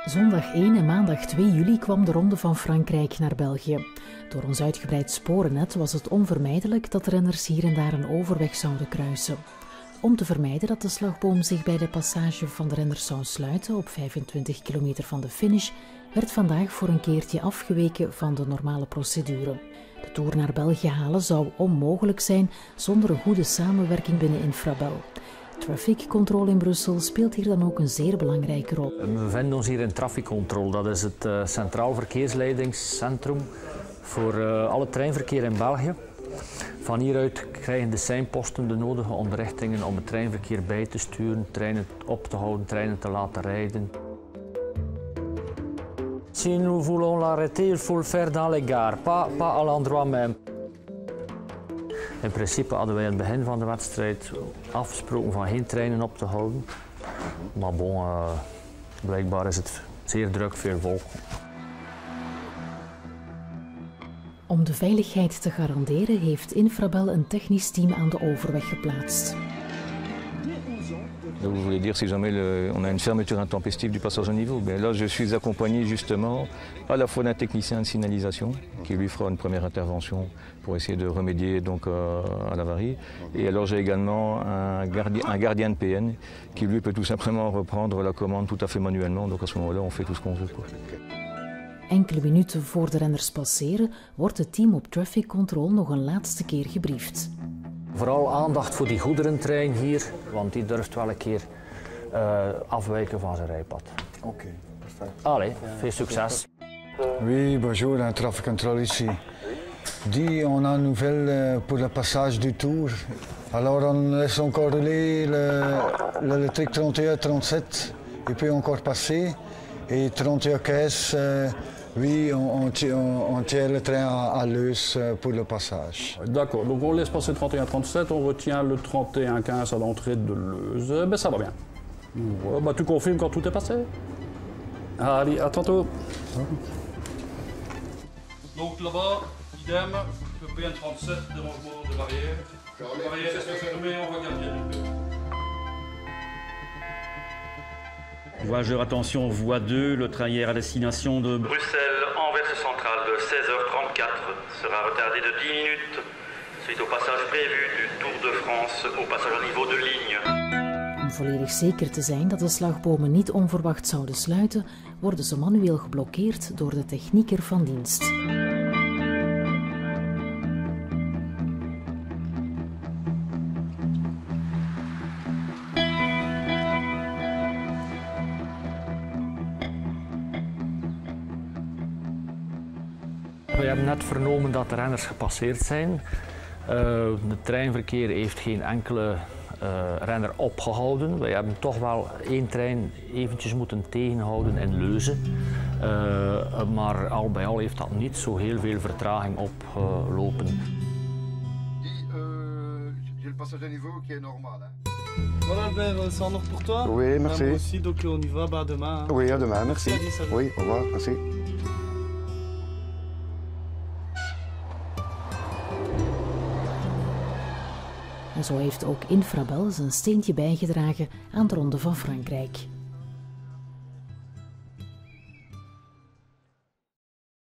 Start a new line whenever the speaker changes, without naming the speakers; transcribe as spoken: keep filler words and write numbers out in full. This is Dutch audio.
Zondag één en maandag twee juli kwam de Ronde van Frankrijk naar België. Door ons uitgebreid sporennet was het onvermijdelijk dat renners hier en daar een overweg zouden kruisen. Om te vermijden dat de slagboom zich bij de passage van de renners zou sluiten op vijfentwintig kilometer van de finish, werd vandaag voor een keertje afgeweken van de normale procedure. De Tour naar België halen zou onmogelijk zijn zonder een goede samenwerking binnen Infrabel. Traffic Control in Brussel speelt hier dan ook een zeer belangrijke rol.
We bevinden ons hier in Traffic Control. Dat is het uh, Centraal Verkeersleidingscentrum voor uh, al het treinverkeer in België. Van hieruit krijgen de seinposten de nodige onderrichtingen om het treinverkeer bij te sturen, treinen op te houden, treinen te laten rijden. Si nous voulons l'arrêter, il faut le faire dans les gares, pas, pas à l'endroit même. In principe hadden wij aan het begin van de wedstrijd afgesproken van geen treinen op te houden. Maar bon, uh, blijkbaar is het zeer druk, veel volk.
Om de veiligheid te garanderen heeft Infrabel een technisch team aan de overweg geplaatst.
Donc vous voulez dire si jamais le, on a une fermeture intempestive du passage au niveau. Bien là, je suis accompagné justement à la fois d'un technicien de signalisation qui lui fera une première intervention pour essayer de remédier donc euh, à l'avarie. Et alors j'ai également un gardien, un gardien de P N qui lui peut tout simplement reprendre la commande tout à fait manuellement. Donc à ce moment-là, on fait tout ce qu'on veut, quoi.
Enkele minuten voor de renners passeren wordt het team op Traffic Control nog een laatste keer gebriefd.
Vooral aandacht voor die goederentrein hier, want die durft wel een keer uh, afwijken van zijn rijpad.
Oké, okay, perfect.
Allee, veel succes.
Oui, bonjour, un Traffic Control ici. Dis, on a une nouvelle pour le passage du Tour. Alors on laisse encore rouler le, le truc trente et un trente-sept, il peut encore passer. Et trente et un quinze, euh, oui, on, on, on tient le train à, à Leus pour le passage.
D'accord, donc on laisse passer trente et un trente-sept, on retient le trente et un quinze à l'entrée de Leus. Ben ça va bien. Ouais, bah, tu confirmes quand tout est passé. Allez, à tantôt. Donc là-bas, idem, le P N trente-sept, dérangement de barrière. La barrière reste fermée, on va garder du peu.
Voyageurs, attention, voie deux, le train hier à destination de
Bruxelles-Anvers centrale de seize heures trente-quatre sera retardé de dix minutes suite au passage prévu du Tour de France au passage au niveau de ligne.
Om volledig zeker te zijn dat de slagbomen niet onverwacht zouden sluiten, worden ze manueel geblokkeerd door de technieker van dienst.
We hebben net vernomen dat de renners gepasseerd zijn. Uh, het treinverkeer heeft geen enkele uh, renner opgehouden. We hebben toch wel één trein eventjes moeten tegenhouden in Leuze. Uh, maar al bij al heeft dat niet zo heel veel vertraging opgelopen. Uh,
J'ai le passage à niveau qui est normal. Hein.
Voilà Albert, c'est en ordre pour toi?
Oui, merci.
Moi aussi, donc on y va bah, demain. Hein.
Oui, à demain, merci.
merci
oui, au revoir, merci.
En zo heeft ook Infrabel zijn steentje bijgedragen aan de Ronde van Frankrijk.